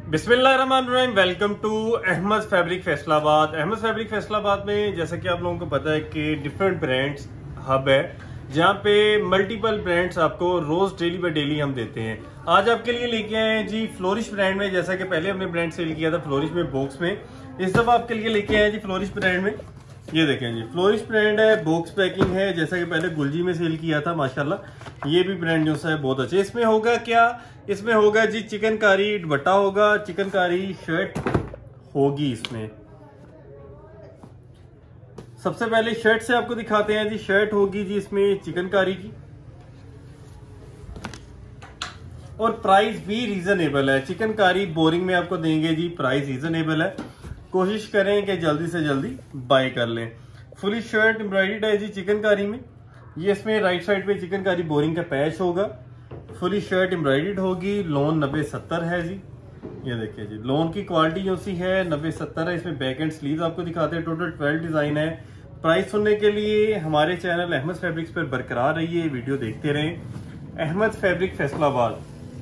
बिस्मिल्लाहिर्रहमानिर्रहीम। Welcome to Ahmad Fabric Faisalabad. Ahmad Fabric Faisalabad में जैसा कि आप लोगों को पता है कि डिफरेंट ब्रांड्स हब है, जहाँ पे मल्टीपल ब्रांड्स आपको रोज डेली बाय डेली हम देते हैं। आज आपके लिए लेके आए हैं जी फ्लोरिश ब्रांड में। जैसा कि पहले हमने ब्रांड सेल किया था फ्लोरिश में बॉक्स में, इस दफा आपके लिए लेके आए हैं जी फ्लोरिश ब्रांड में। ये देखें जी, फ्लोरिश ब्रांड है, बॉक्स पैकिंग है। जैसा कि पहले गुलजी में सेल किया था, माशाल्लाह ये भी ब्रांड जो है बहुत अच्छे। इसमें होगा क्या, इसमें होगा जी चिकनकारी दुपट्टा होगा, चिकनकारी शर्ट होगी। इसमें सबसे पहले शर्ट से आपको दिखाते हैं जी। शर्ट होगी जी इसमें चिकनकारी की, और प्राइस भी रीजनेबल है। चिकनकारी बोरिंग में आपको देंगे जी, प्राइस रीजनेबल है। कोशिश करें कि जल्दी से जल्दी बाय कर लें। फुली शर्ट एम्ब्रॉयडर्ड है जी चिकनकारी में। ये इसमें राइट साइड पे चिकनकारी बोरिंग का पैच होगा। फुली शर्ट एम्ब्रॉयडर्ड होगी। लोन 90-70 है जी। ये देखिए जी, लोन की क्वालिटी जो सी है 90-70 है। इसमें बैक एंड स्लीव आपको दिखाते हैं। टोटल 12 डिजाइन है। प्राइस सुनने के लिए हमारे चैनल अहमद फैब्रिक्स पर बरकरार रहिए, वीडियो देखते रहें। अहमद फैब्रिक फैसलाबाद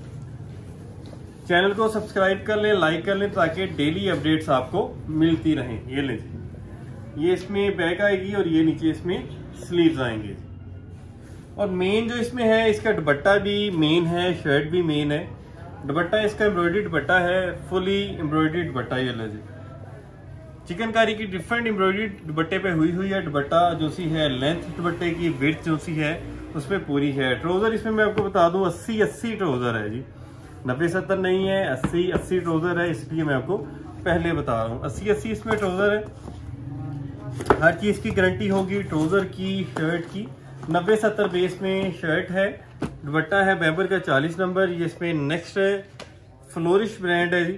चैनल को सब्सक्राइब कर लें, लाइक कर लें, ताकि डेली अपडेट्स आपको मिलती रहें। ये ले जी, ये इसमें बैक आएगी और ये नीचे इसमें स्लीव्स आएंगे। और मेन जो इसमें है, इसका दुपट्टा भी मेन है, शर्ट भी मेन है। दुपट्टा इसका एम्ब्रॉयडर्ड दुपट्टा है, फुली एम्ब्रॉयडर्ड दुपट्टा। ये ले जी, चिकनकारी की डिफरेंट एम्ब्रॉयडर्ड दुपट्टे पे हुई है। दुपट्टा जो सी है, लेंथ दुपट्टे की विड्थ जो सी है उसमें पूरी है। ट्राउजर इसमें मैं आपको बता दूं 80-80 ट्राउजर है जी, 90-70 नहीं है, 80-80 ट्राउजर है। इसलिए मैं आपको पहले बता रहा हूँ 80-80 इसमें ट्राउजर है। हर चीज की गारंटी होगी, ट्राउजर की, शर्ट की। 90-70 बेस में शर्ट है। दुपट्टा है बैबर का 40 नंबर। ये इसमें नेक्स्ट है, फ्लोरिश ब्रांड है जी।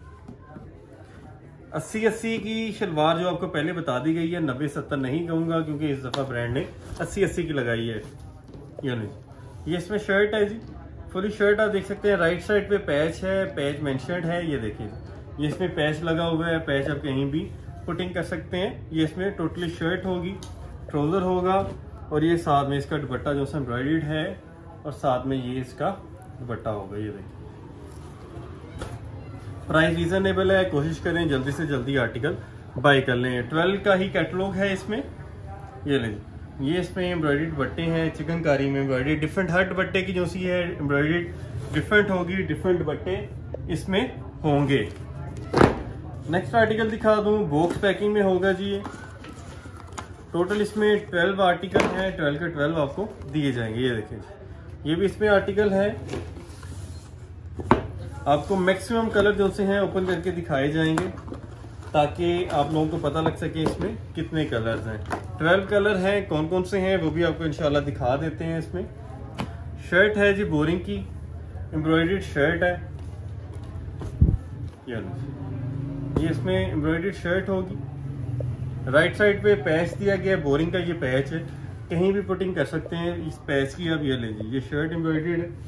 80-80 की शलवार जो आपको पहले बता दी गई है, 90-70 नहीं कहूंगा क्योंकि इस दफा ब्रांड ने 80-80 की लगाई है। ये इसमें शर्ट है जी, फुली शर्ट आप देख सकते हैं। राइट साइड पे पैच है, पैच मेंशन्ड है। ये देखिए, ये इसमें पैच लगा हुआ है। पैच आप कहीं भी पुटिंग कर सकते हैं। ये इसमें टोटली शर्ट होगी, ट्राउजर होगा, और ये साथ में इसका दुपट्टा जो एम्ब्रॉयडर्ड है, और साथ में ये इसका दुपट्टा होगा। ये देखिए, प्राइस रीजनेबल है। कोशिश करें जल्दी से जल्दी आर्टिकल बाय कर लें। 12 का ही कैटलॉग है इसमें। ये ले, ये इसमें एम्ब्रॉयडर्ड दुपट्टे हैं, चिकनकारी में एम्ब्रॉयडर्ड डिफरेंट, हर दुपट्टे की जो सी है एम्ब्रॉयडर्ड डिफरेंट होगी। डिफरेंट दुपट्टे इसमें होंगे। नेक्स्ट आर्टिकल दिखा दूं, बॉक्स पैकिंग में होगा जी। ये टोटल इसमें 12 आर्टिकल हैं, 12 के 12 आपको दिए जाएंगे। ये देखिए, ये भी इसमें आर्टिकल है। आपको मैक्सिमम कलर जो से हैं ओपन करके दिखाए जाएंगे, ताकि आप लोगों को पता लग सके इसमें कितने कलर्स हैं। 12 कलर हैं, कौन कौन से हैं वो भी आपको इंशाल्लाह दिखा देते हैं। इसमें शर्ट है जी, बोरिंग की एम्ब्रॉयडर्ड शर्ट है। ये इसमें एम्ब्रॉयडर्ड शर्ट होगी। राइट साइड पे पैच दिया गया, बोरिंग का ये पैच है, कहीं भी पुटिंग कर सकते हैं इस पैच की। अब ये ले जी, ये शर्ट एम्ब्रॉयडर्ड है।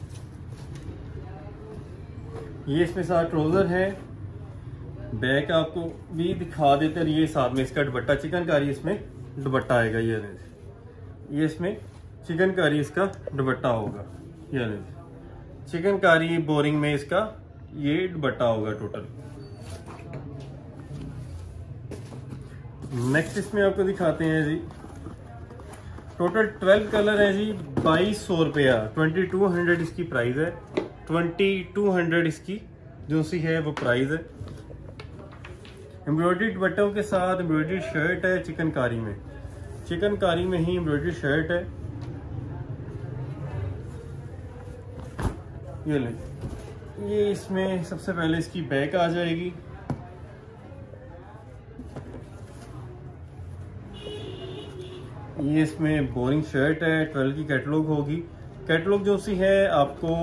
ये इसमें साथ ट्राउजर है, बैक आपको भी दिखा देते हैं। ये साथ में इसका दुपट्टा चिकनकारी इसमें दुपट्टा आएगा। ये इसमें चिकनकारी इसका दुपट्टा होगा। ये चिकनकारी बोरिंग में इसका ये दुपट्टा होगा टोटल। नेक्स्ट इसमें आपको दिखाते हैं जी, टोटल 12 कलर है जी। 2200 रुपया, 2200 इसकी प्राइस है। 2200 इसकी जो सी है वो प्राइस है। एम्ब्रॉयडर्ड दुपट्टों के साथ एम्ब्रॉयडर्ड शर्ट है। चिकनकारी में, चिकनकारी में ही एम्ब्रॉयडर्ड शर्ट है। ये ले, ये इसमें सबसे पहले इसकी बैक आ जाएगी। ये इसमें बोरिंग शर्ट है, 12 की कैटलॉग होगी। कैटलॉग जो सी है आपको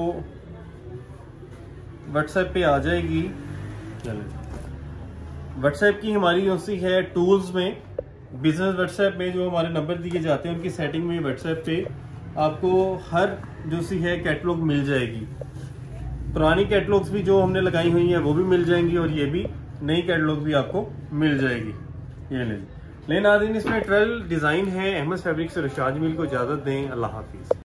व्हाट्सएप पे आ जाएगी। व्हाट्सएप की हमारी जो सी है टूल्स में, बिजनेस व्हाट्सएप में जो हमारे नंबर दिए जाते हैं उनकी सेटिंग में व्हाट्सएप पे आपको हर जो सी है कैटलॉग मिल जाएगी। पुरानी कैटलॉग्स भी जो हमने लगाई हुई हैं वो भी मिल जाएंगी, और ये भी नई कैटलॉग भी आपको मिल जाएगी। ये लेकिन नाज़रीन, इसमें 12 डिजाइन है। अहमद फैब्रिक से रशाद जमील को इजाजत दें। अल्लाह हाफिज।